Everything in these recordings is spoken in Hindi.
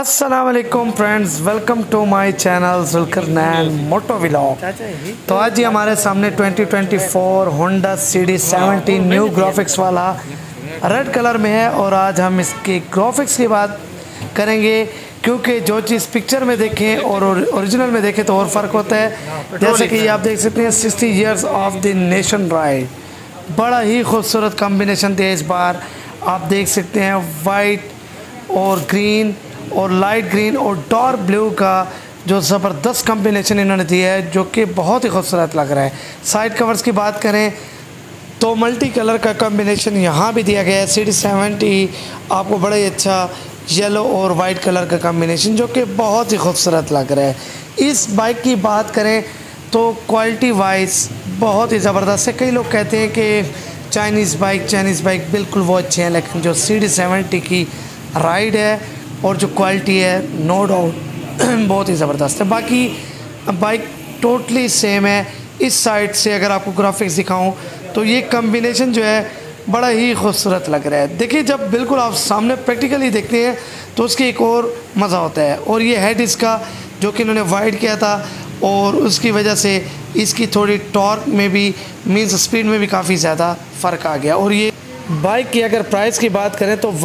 अस्सलाम वालेकुम friends, welcome to my channel Zulqarnain moto vlog. तो आज ही हमारे सामने 2024 होंडा CD70 न्यू ग्राफिक्स वाला रेड कलर में है और आज हम इसके ग्राफिक्स की बात करेंगे, क्योंकि जो चीज़ पिक्चर में देखें और ओरिजिनल में देखें तो और फ़र्क होता है। जैसे कि आप देख सकते हैं 60 years of the nation ride, बड़ा ही खूबसूरत कॉम्बिनेशन दिया इस बार। आप देख सकते हैं वाइट और ग्रीन और लाइट ग्रीन और डार्क ब्लू का जो ज़बरदस्त कॉम्बिनेशन इन्होंने दिया है, जो कि बहुत ही खूबसूरत लग रहा है। साइड कवर्स की बात करें तो मल्टी कलर का कॉम्बिनेशन यहाँ भी दिया गया है। CD70 आपको बड़ा ही अच्छा येलो और वाइट कलर का कॉम्बिनेशन, जो कि बहुत ही खूबसूरत लग रहा है। इस बाइक की बात करें तो क्वालिटी वाइज बहुत ही ज़बरदस्त है। कई लोग कहते हैं कि चाइनीज़ बाइक बिल्कुल वो अच्छे हैं, लेकिन जो CD70 की राइड है और जो क्वालिटी है नो डाउट बहुत ही ज़बरदस्त है। बाकी बाइक टोटली सेम है। इस साइड से अगर आपको ग्राफिक्स दिखाऊं तो ये कॉम्बिनेशन जो है बड़ा ही खूबसूरत लग रहा है। देखिए, जब बिल्कुल आप सामने प्रैक्टिकली देखते हैं तो उसकी एक और मज़ा होता है। और ये हेड इसका जो कि इन्होंने वाइड किया था और उसकी वजह से इसकी थोड़ी टॉर्क में भी मीन्स स्पीड में भी काफ़ी ज़्यादा फ़र्क आ गया। और ये बाइक की अगर प्राइस की बात करें तो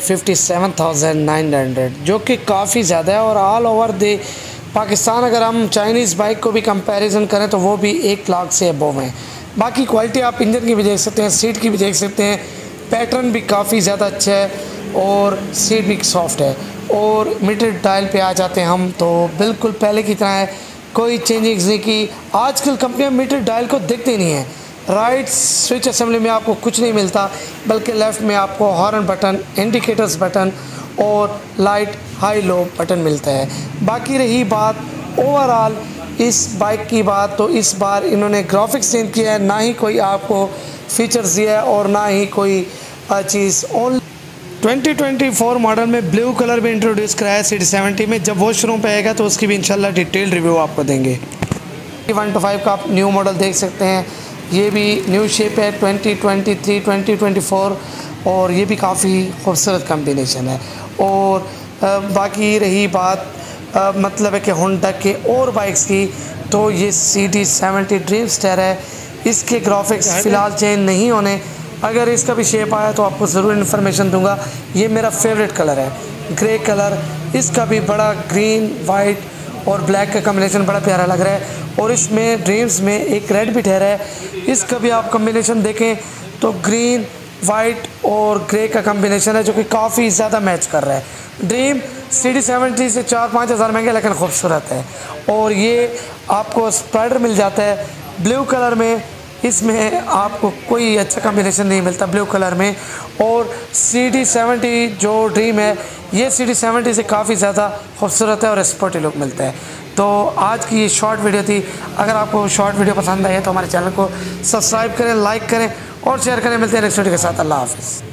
1,57,900, जो कि काफ़ी ज़्यादा है। और ऑल ओवर द पाकिस्तान अगर हम चाइनीज़ बाइक को भी कंपैरिजन करें तो वो भी 1 लाख से अबव है। बाकी क्वालिटी आप इंजन की भी देख सकते हैं, सीट की भी देख सकते हैं, पैटर्न भी काफ़ी ज़्यादा अच्छा है और सीट भी सॉफ्ट है। और मीटर डायल पे आ जाते हैं हम तो बिल्कुल पहले की तरह है, कोई चेंजिंग्स नहीं की। आजकल कंपनियाँ मीटर डायल को देखते नहीं हैं। राइट स्विच असेंबली में आपको कुछ नहीं मिलता, बल्कि लेफ़्ट में आपको हॉर्न बटन, इंडिकेटर्स बटन और लाइट हाई लो बटन मिलता है। बाकी रही बात ओवरऑल इस बाइक की बात, तो इस बार इन्होंने ग्राफिक्स चेंज किया है, ना ही कोई आपको फीचर्स दिया है और ना ही कोई चीज़। ओनली 2024 मॉडल में ब्लू कलर भी इंट्रोड्यूस कराया है CD70 में। जब वो शोरूम पे आएगा तो उसकी भी इंशाल्लाह डिटेल रिव्यू आपको देंगे। 125 का आप न्यू मॉडल देख सकते हैं, ये भी न्यू शेप है 2023 2024 और ये भी काफ़ी खूबसूरत कॉम्बिनेशन है। और बाकी रही बात मतलब है कि होंडा के और बाइक्स की, तो ये CD70 ड्रीमस्टर है। इसके ग्राफिक्स फ़िलहाल चेंज नहीं होने, अगर इसका भी शेप आया तो आपको ज़रूर इन्फॉर्मेशन दूंगा। ये मेरा फेवरेट कलर है, ग्रे कलर। इसका भी बड़ा ग्रीन वाइट और ब्लैक का कॉम्बिनेशन बड़ा प्यारा लग रहा है। और इसमें ड्रीम्स में एक रेड भी ठहरा है, इसका भी आप कॉम्बिनेशन देखें तो ग्रीन वाइट और ग्रे का कॉम्बिनेशन है, जो कि काफ़ी ज़्यादा मैच कर रहा है। ड्रीम CD70 से 4-5 हज़ार महंगे लेकिन खूबसूरत है। और ये आपको स्पाइडर मिल जाता है ब्लू कलर में, इसमें आपको कोई अच्छा कॉम्बिनेशन नहीं मिलता ब्लू कलर में। और CD70 जो ड्रीम है ये CD70 से काफ़ी ज़्यादा खूबसूरत है और स्पोर्टी लुक मिलता है। तो आज की ये शॉर्ट वीडियो थी। अगर आपको शॉर्ट वीडियो पसंद आई है तो हमारे चैनल को सब्सक्राइब करें, लाइक करें और शेयर करें। मिलते हैं नेक्स्ट वीडियो के साथ। अल्लाह हाफ़िज़।